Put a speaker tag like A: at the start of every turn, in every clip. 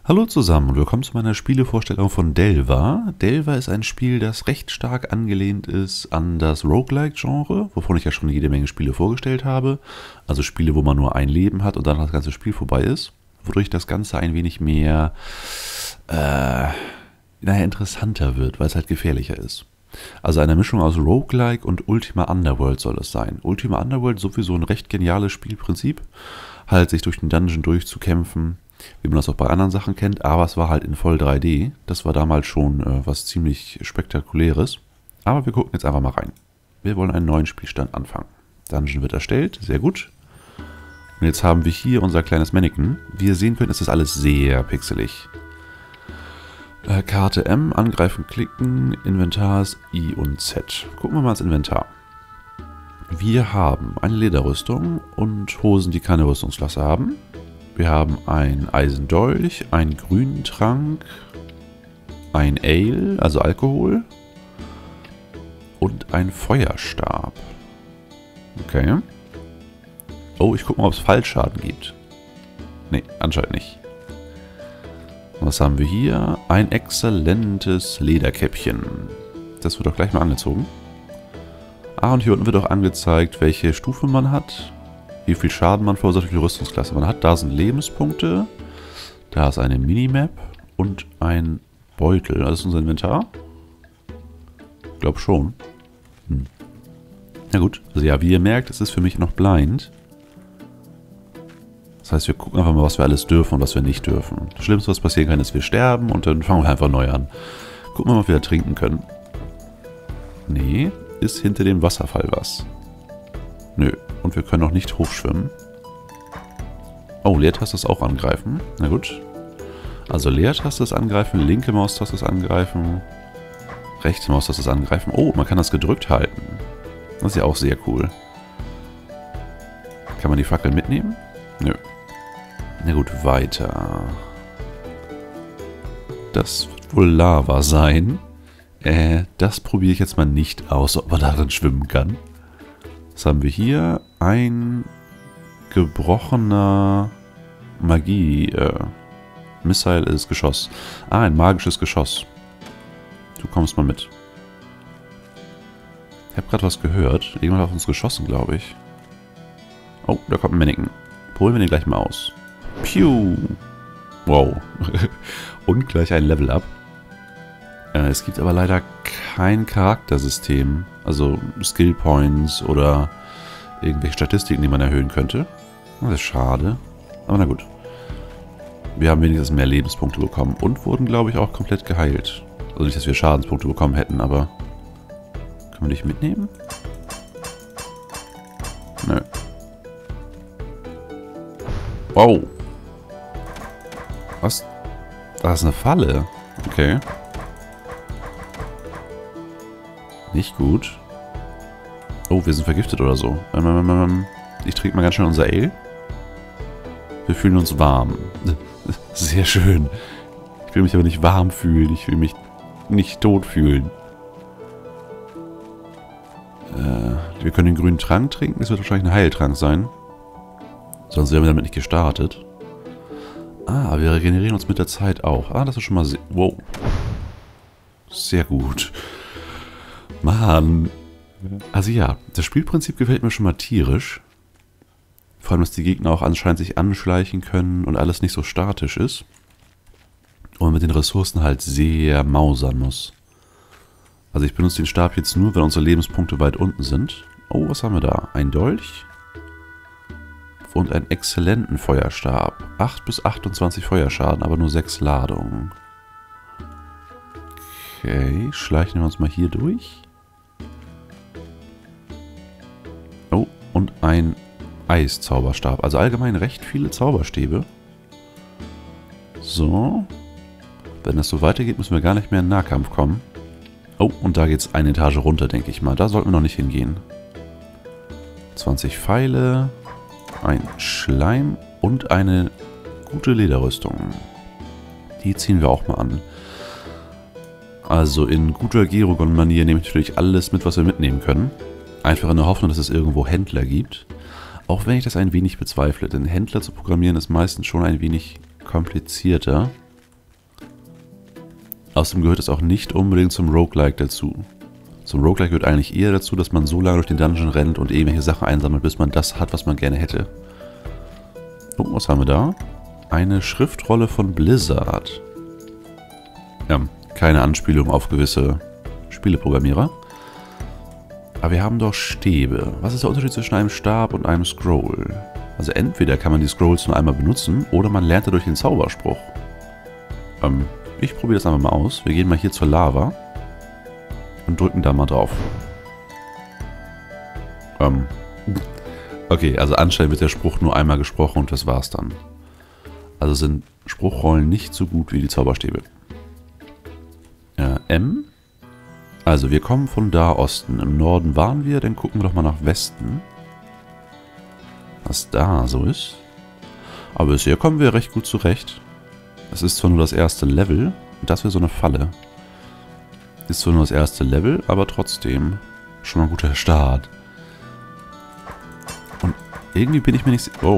A: Hallo zusammen und willkommen zu meiner Spielevorstellung von Delva. Delva ist ein Spiel, das recht stark angelehnt ist an das Roguelike-Genre, wovon ich ja schon jede Menge Spiele vorgestellt habe. Also Spiele, wo man nur ein Leben hat und dann das ganze Spiel vorbei ist. Wodurch das Ganze ein wenig mehr interessanter wird, weil es halt gefährlicher ist. Also eine Mischung aus Roguelike und Ultima Underworld soll es sein. Ultima Underworld sowieso ein recht geniales Spielprinzip, halt sich durch den Dungeon durchzukämpfen, wie man das auch bei anderen Sachen kennt, aber es war halt in voll 3D. Das war damals schon was ziemlich Spektakuläres. Aber wir gucken jetzt einfach mal rein. Wir wollen einen neuen Spielstand anfangen. Dungeon wird erstellt, sehr gut. Und jetzt haben wir hier unser kleines Mannequin. Wie ihr sehen könnt, ist das alles sehr pixelig. Karte M, angreifen, klicken, Inventars I und Z. Gucken wir mal ins Inventar. Wir haben eine Lederrüstung und Hosen, die keine Rüstungsklasse haben. Wir haben ein Eisendolch, einen grünen Trank, ein Ale, also Alkohol und ein Feuerstab. Okay. Oh, ich gucke mal, ob es Fallschaden gibt. Nee, anscheinend nicht. Was haben wir hier? Ein exzellentes Lederkäppchen. Das wird doch gleich mal angezogen. Ah, und hier unten wird auch angezeigt, welche Stufe man hat. Wie viel Schaden man verursacht, wie viel Rüstungsklasse man hat. Da sind Lebenspunkte. Da ist eine Minimap und ein Beutel. Das ist unser Inventar. Ich glaube schon. Na gut. Also ja, wie ihr merkt, es ist für mich noch blind. Das heißt, wir gucken einfach mal, was wir alles dürfen und was wir nicht dürfen. Das Schlimmste, was passieren kann, ist, wir sterben und dann fangen wir einfach neu an. Gucken wir mal, ob wir da trinken können. Nee, ist hinter dem Wasserfall was. Nö. Und wir können auch nicht hochschwimmen. Oh, Leertaste ist auch angreifen. Na gut. Also Leertaste ist angreifen, linke Maustaste ist angreifen, rechte Maustaste ist angreifen. Oh, man kann das gedrückt halten. Das ist ja auch sehr cool. Kann man die Fackel mitnehmen? Nö. Na gut, weiter. Das wird wohl Lava sein. Das probiere ich jetzt mal nicht aus, ob man darin schwimmen kann. Was haben wir hier? Ein gebrochener Magie. Missile ist Geschoss. Ah, ein magisches Geschoss. Du kommst mal mit. Ich habe gerade was gehört. Irgendwann hat auf uns geschossen, glaube ich. Oh, da kommt ein Mannequin. Holen wir den gleich mal aus. Piu! Wow. Und gleich ein Level Up. Es gibt aber leider kein Charaktersystem. Also Skill Points oder irgendwelche Statistiken, die man erhöhen könnte. Das ist schade. Aber na gut. Wir haben wenigstens mehr Lebenspunkte bekommen. Und wurden, glaube ich, auch komplett geheilt. Also nicht, dass wir Schadenspunkte bekommen hätten, aber... Können wir dich mitnehmen? Nö. Wow. Was? Da ist eine Falle. Okay. Nicht gut. Oh, wir sind vergiftet oder so. Ich trinke mal ganz schnell unser Ale. Wir fühlen uns warm. Sehr schön. Ich will mich aber nicht warm fühlen. Ich will mich nicht tot fühlen. Wir können den grünen Trank trinken. Das wird wahrscheinlich ein Heiltrank sein. Sonst wären wir damit nicht gestartet. Ah, wir regenerieren uns mit der Zeit auch. Ah, das ist schon mal sehr... Wow. Sehr gut. Mann. Also ja, das Spielprinzip gefällt mir schon mal tierisch. Vor allem, dass die Gegner auch anscheinend sich anschleichen können und alles nicht so statisch ist. Und mit den Ressourcen halt sehr mausern muss. Also ich benutze den Stab jetzt nur, wenn unsere Lebenspunkte weit unten sind. Oh, was haben wir da? Ein Dolch. Und einen exzellenten Feuerstab. 8 bis 28 Feuerschaden, aber nur 6 Ladungen. Okay, schleichen wir uns mal hier durch. Oh, und ein Eiszauberstab. Also allgemein recht viele Zauberstäbe. So. Wenn das so weitergeht, müssen wir gar nicht mehr in den Nahkampf kommen. Oh, und da geht es eine Etage runter, denke ich mal. Da sollten wir noch nicht hingehen. 20 Pfeile, ein Schleim und eine gute Lederrüstung. Die ziehen wir auch mal an. Also in guter Gerogon-Manier nehme ich natürlich alles mit, was wir mitnehmen können. Einfach in der Hoffnung, dass es irgendwo Händler gibt. Auch wenn ich das ein wenig bezweifle, denn Händler zu programmieren ist meistens schon ein wenig komplizierter. Außerdem gehört es auch nicht unbedingt zum Roguelike dazu. Zum Roguelike gehört eigentlich eher dazu, dass man so lange durch den Dungeon rennt und irgendwelche Sachen einsammelt, bis man das hat, was man gerne hätte. Oh, was haben wir da? Eine Schriftrolle von Blizzard. Ja, keine Anspielung auf gewisse Spieleprogrammierer. Aber wir haben doch Stäbe. Was ist der Unterschied zwischen einem Stab und einem Scroll? Also entweder kann man die Scrolls nur einmal benutzen, oder man lernt dadurch den Zauberspruch. Ich probiere das einfach mal aus. Wir gehen mal hier zur Lava und drücken da mal drauf. Okay, also anscheinend wird der Spruch nur einmal gesprochen und das war's dann. Also sind Spruchrollen nicht so gut wie die Zauberstäbe. M. Also wir kommen von da Osten. Im Norden waren wir, dann gucken wir doch mal nach Westen. Was da so ist. Aber bisher kommen wir recht gut zurecht. Es ist zwar nur das erste Level, und das wäre so eine Falle. Ist zwar nur das erste Level, aber trotzdem schon mal ein guter Start. Und irgendwie bin ich mir nicht sicher... Oh.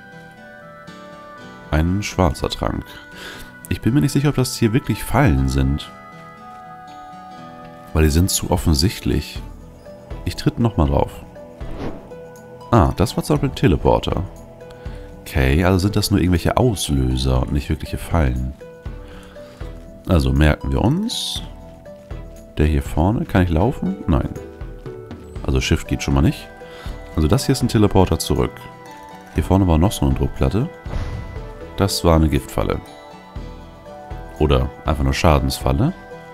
A: Ein schwarzer Trank. Ich bin mir nicht sicher, ob das hier wirklich Fallen sind. Weil die sind zu offensichtlich. Ich tritt nochmal drauf. Ah, das war zum Beispiel ein Teleporter. Okay, also sind das nur irgendwelche Auslöser und nicht wirkliche Fallen. Also merken wir uns. Der hier vorne, kann ich laufen? Nein. Also Shift geht schon mal nicht. Also das hier ist ein Teleporter zurück. Hier vorne war noch so eine Druckplatte. Das war eine Giftfalle. Oder einfach nur Schadensfalle.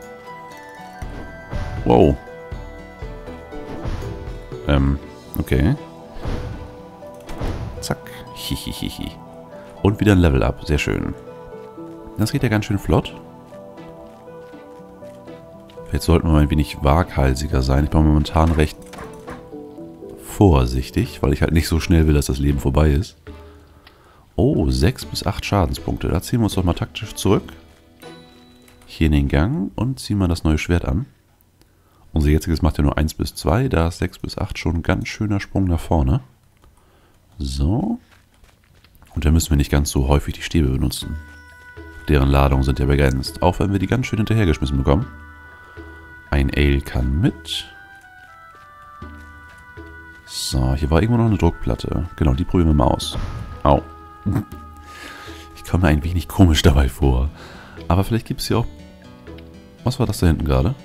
A: Wow. Okay. Zack. Hihihihi. Und wieder ein Level Up. Sehr schön. Das geht ja ganz schön flott. Vielleicht sollten wir mal ein wenig waghalsiger sein. Ich bin momentan recht vorsichtig, weil ich halt nicht so schnell will, dass das Leben vorbei ist. Oh, 6 bis 8 Schadenspunkte. Da ziehen wir uns doch mal taktisch zurück. Hier in den Gang und ziehen wir das neue Schwert an. Unser jetziges macht ja nur 1 bis 2. Da ist 6 bis 8 schon ein ganz schöner Sprung nach vorne. So. Und dann müssen wir nicht ganz so häufig die Stäbe benutzen. Deren Ladungen sind ja begrenzt. Auch wenn wir die ganz schön hinterhergeschmissen bekommen. Ein Ale kann mit. So, hier war irgendwo noch eine Druckplatte. Genau, die probieren wir mal aus. Au. Ich komme mir ein wenig komisch dabei vor. Aber vielleicht gibt es hier auch... Was war das da hinten gerade?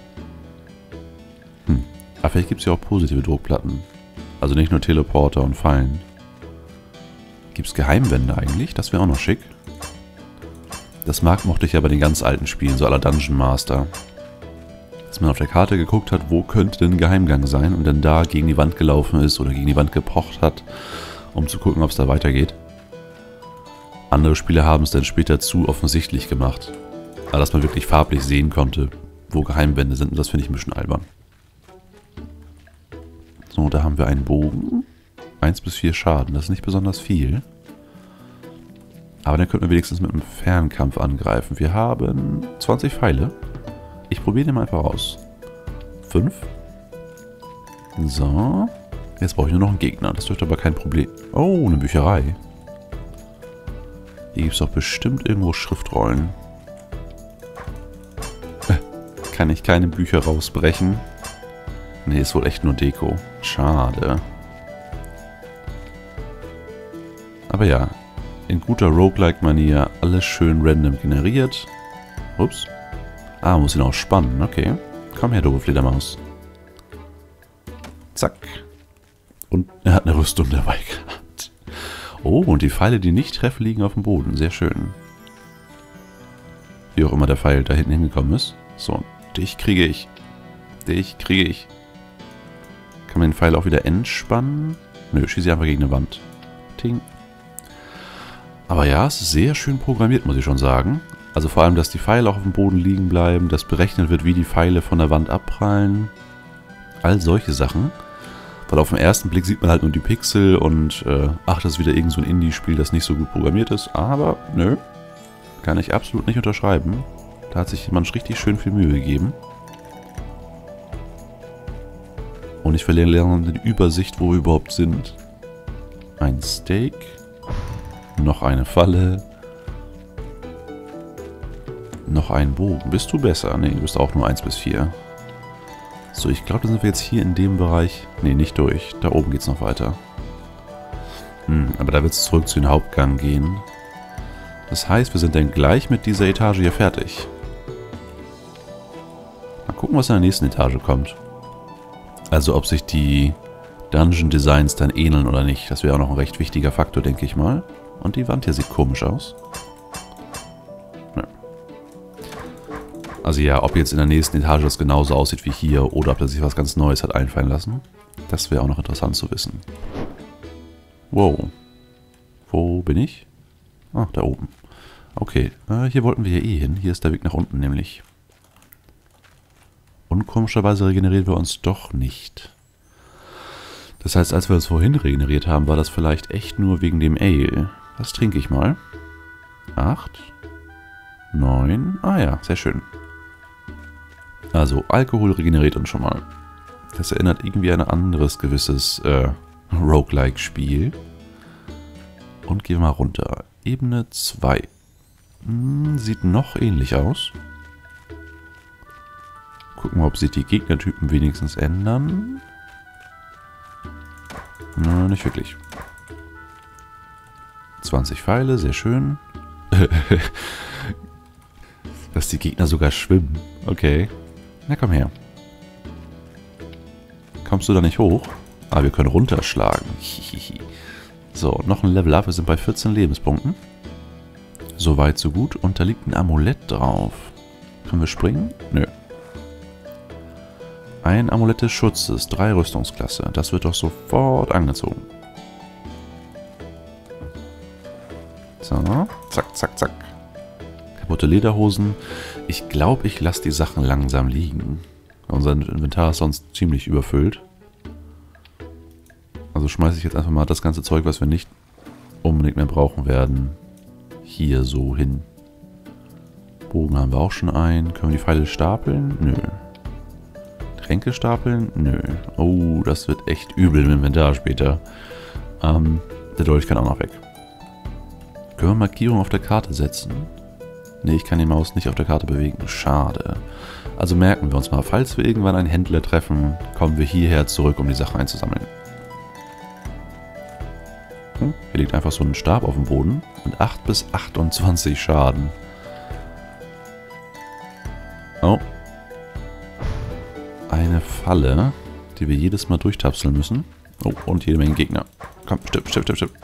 A: Aber vielleicht gibt es ja auch positive Druckplatten. Also nicht nur Teleporter und Fallen. Gibt es Geheimwände eigentlich? Das wäre auch noch schick. Das mochte ich ja bei den ganz alten Spielen, so à la Dungeon Master. Dass man auf der Karte geguckt hat, wo könnte denn ein Geheimgang sein und dann da gegen die Wand gelaufen ist oder gegen die Wand gepocht hat, um zu gucken, ob es da weitergeht. Andere Spiele haben es dann später zu offensichtlich gemacht. Aber dass man wirklich farblich sehen konnte, wo Geheimwände sind, und das finde ich ein bisschen albern. So, da haben wir einen Bogen. 1 bis 4 Schaden, das ist nicht besonders viel. Aber dann könnten wir wenigstens mit einem Fernkampf angreifen. Wir haben 20 Pfeile. Ich probiere den mal einfach aus. 5. So. Jetzt brauche ich nur noch einen Gegner. Das dürfte aber kein Problem. Oh, eine Bücherei. Hier gibt es doch bestimmt irgendwo Schriftrollen. Kann ich keine Bücher rausbrechen? Nee, ist wohl echt nur Deko. Schade. Aber ja, in guter Roguelike-Manier alles schön random generiert. Ups. Ah, muss ihn auch spannen. Okay. Komm her, doofe Fledermaus. Zack. Und er hat eine Rüstung dabei gehabt. Oh, und die Pfeile, die nicht treffen, liegen auf dem Boden. Sehr schön. Wie auch immer der Pfeil da hinten hingekommen ist. So, dich kriege ich. Dich kriege ich. Kann man den Pfeil auch wieder entspannen? Nö, schieße ich einfach gegen eine Wand. Ting. Aber ja, es ist sehr schön programmiert, muss ich schon sagen. Also vor allem, dass die Pfeile auch auf dem Boden liegen bleiben, dass berechnet wird, wie die Pfeile von der Wand abprallen. All solche Sachen. Weil auf den ersten Blick sieht man halt nur die Pixel und ach, das ist wieder irgend so ein Indie-Spiel, das nicht so gut programmiert ist. Aber, nö, kann ich absolut nicht unterschreiben. Da hat sich jemand richtig schön viel Mühe gegeben. Und ich verliere die Übersicht, wo wir überhaupt sind. Ein Steak. Noch eine Falle. Noch ein Bogen. Bist du besser? Ne, du bist auch nur 1 bis 4. So, ich glaube, dann sind wir jetzt hier in dem Bereich... Ne, nicht durch. Da oben geht es noch weiter. Aber da wird es zurück zu den Hauptgang gehen. Das heißt, wir sind dann gleich mit dieser Etage hier fertig. Mal gucken, was in der nächsten Etage kommt. Also, ob sich die Dungeon Designs dann ähneln oder nicht. Das wäre auch noch ein recht wichtiger Faktor, denke ich mal. Und die Wand hier sieht komisch aus. Ja. Also ja, ob jetzt in der nächsten Etage das genauso aussieht wie hier oder ob er sich was ganz Neues hat einfallen lassen, das wäre auch noch interessant zu wissen. Wow. Wo bin ich? Ah, da oben. Okay, hier wollten wir ja eh hin. Hier ist der Weg nach unten nämlich. Und komischerweise regenerieren wir uns doch nicht. Das heißt, als wir uns vorhin regeneriert haben, war das vielleicht echt nur wegen dem Ale. Das trinke ich mal. 8, 9, ah ja, sehr schön. Also, Alkohol regeneriert uns schon mal. Das erinnert irgendwie an ein anderes gewisses Roguelike-Spiel. Und gehen wir mal runter. Ebene 2. Sieht noch ähnlich aus. Gucken wir, ob sich die Gegnertypen wenigstens ändern. Na, nicht wirklich. 20 Pfeile, sehr schön. Dass die Gegner sogar schwimmen. Okay. Na, komm her. Kommst du da nicht hoch? Ah, wir können runterschlagen. So, noch ein Level Up. Wir sind bei 14 Lebenspunkten. Soweit, so gut. Und da liegt ein Amulett drauf. Können wir springen? Nö. Ein Amulett des Schutzes. 3 Rüstungsklasse. Das wird doch sofort angezogen. So. Zack, zack, zack. Kaputte Lederhosen. Ich glaube, ich lasse die Sachen langsam liegen. Unser Inventar ist sonst ziemlich überfüllt. Also schmeiße ich jetzt einfach mal das ganze Zeug, was wir nicht unbedingt mehr brauchen werden, hier so hin. Bogen haben wir auch schon ein. Können wir die Pfeile stapeln? Nö. Tränke stapeln? Nö. Oh, das wird echt übel im Inventar später. Der Dolch kann auch noch weg. Können wir Markierungen auf der Karte setzen? Ne, ich kann die Maus nicht auf der Karte bewegen. Schade. Also merken wir uns mal, falls wir irgendwann einen Händler treffen, kommen wir hierher zurück, um die Sachen einzusammeln. Hier liegt einfach so ein Stab auf dem Boden und 8 bis 28 Schaden. Oh. Eine Falle, die wir jedes Mal durchtapseln müssen. Oh, und jede Menge Gegner. Komm, stirb, stirb, stirb, stirb.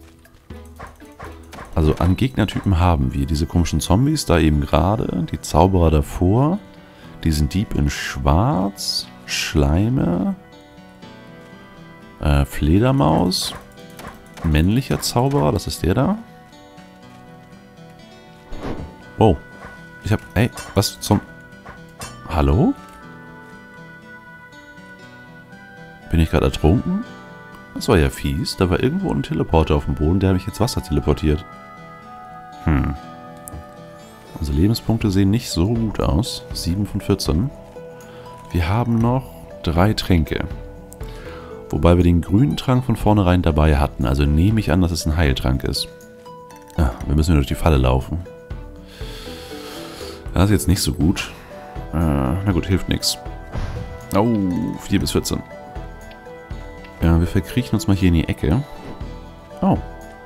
A: Also an Gegnertypen haben wir diese komischen Zombies da eben gerade, die Zauberer davor, diesen Dieb in Schwarz, Schleime, Fledermaus, männlicher Zauberer, das ist der da. Oh, ich hab, ey, was zum... Hallo? Bin ich gerade ertrunken? Das war ja fies, da war irgendwo ein Teleporter auf dem Boden, der hat mich ins Wasser teleportiert. Unsere Lebenspunkte sehen nicht so gut aus. 7 von 14. Wir haben noch 3 Tränke. Wobei wir den grünen Trank von vornherein dabei hatten. Also nehme ich an, dass es ein Heiltrank ist. Ah, wir müssen durch die Falle laufen. Das ist jetzt nicht so gut. Na gut, hilft nichts. Oh, 4 bis 14. Ja, wir verkriechen uns mal hier in die Ecke. Oh.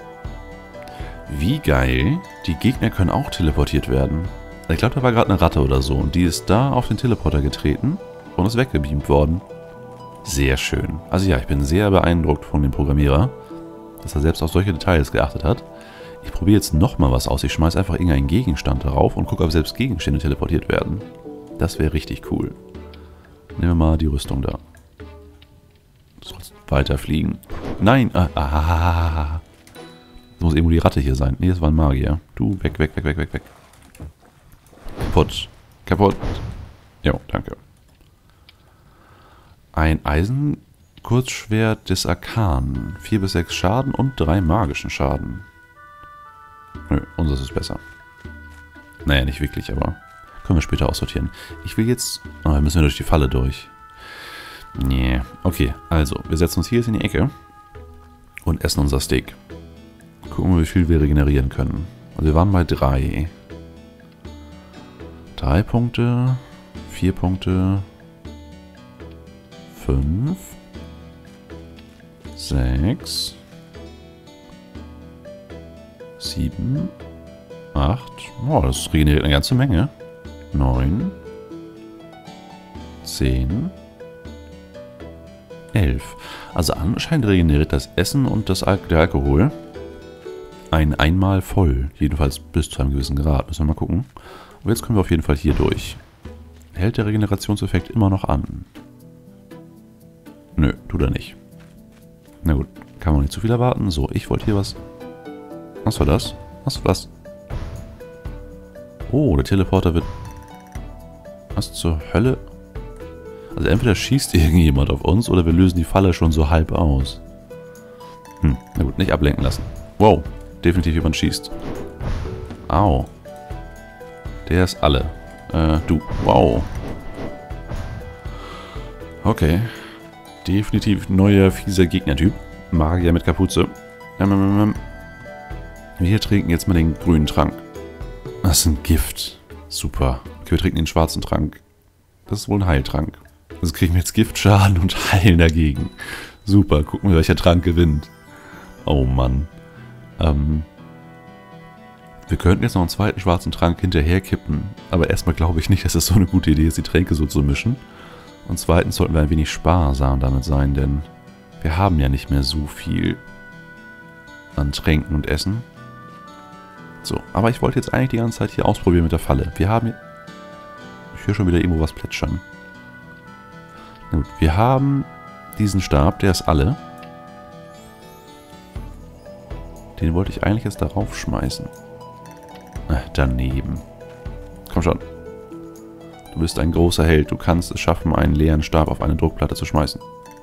A: Wie geil. Die Gegner können auch teleportiert werden. Ich glaube, da war gerade eine Ratte oder so. Und die ist da auf den Teleporter getreten und ist weggebeamt worden. Sehr schön. Also ja, ich bin sehr beeindruckt von dem Programmierer, dass er selbst auf solche Details geachtet hat. Ich probiere jetzt nochmal was aus. Ich schmeiße einfach irgendeinen Gegenstand darauf und gucke, ob selbst Gegenstände teleportiert werden. Das wäre richtig cool. Nehmen wir mal die Rüstung da. Weiterfliegen. Nein! Das muss irgendwo die Ratte hier sein. Nee, das war ein Magier. Du, weg, weg, weg, weg, weg, weg. Kaputt. Kaputt. Jo, danke. Ein Eisenkurzschwert des Arkan. 4 bis 6 Schaden und 3 magischen Schaden. Nö, unseres ist besser. Naja, nicht wirklich, aber können wir später aussortieren. Ich will jetzt... Oh, wir müssen durch die Falle durch. Nee. Okay, also, wir setzen uns hier jetzt in die Ecke und essen unser Steak. Gucken wir, wie viel wir regenerieren können. Also wir waren bei 3. 3 Punkte. 4 Punkte. 5. 6. 7. 8. Oh, das regeneriert eine ganze Menge. 9. 10. 11. Also anscheinend regeneriert das Essen und der Alkohol einmal voll. Jedenfalls bis zu einem gewissen Grad. Müssen wir mal gucken. Und jetzt kommen wir auf jeden Fall hier durch. Hält der Regenerationseffekt immer noch an? Nö, tut er nicht. Na gut, kann man nicht zu viel erwarten. So, ich wollte hier was... Was war das? Was war das? Oh, der Teleporter wird... Was zur Hölle? Also entweder schießt irgendjemand auf uns oder wir lösen die Falle schon so halb aus. Na gut, nicht ablenken lassen. Wow, definitiv jemand schießt. Au. Der ist alle. Du. Wow. Okay. Definitiv neuer, fieser Gegnertyp. Magier mit Kapuze. Wir trinken jetzt mal den grünen Trank. Das ist ein Gift. Super. Okay, wir trinken den schwarzen Trank. Das ist wohl ein Heiltrank. Also kriegen wir jetzt Giftschaden und heilen dagegen. Super, gucken wir, welcher Trank gewinnt. Oh Mann. Wir könnten jetzt noch einen zweiten schwarzen Trank hinterher kippen. Aber erstmal glaube ich nicht, dass es so eine gute Idee ist, die Tränke so zu mischen. Und zweitens sollten wir ein wenig sparsam damit sein, denn wir haben ja nicht mehr so viel an Tränken und Essen. So, aber ich wollte jetzt eigentlich die ganze Zeit hier ausprobieren mit der Falle. Wir haben... Ich höre schon wieder irgendwo was plätschern. Na gut, wir haben diesen Stab, der ist alle. Den wollte ich eigentlich jetzt darauf schmeißen. Daneben. Komm schon. Du bist ein großer Held. Du kannst es schaffen, einen leeren Stab auf eine Druckplatte zu schmeißen.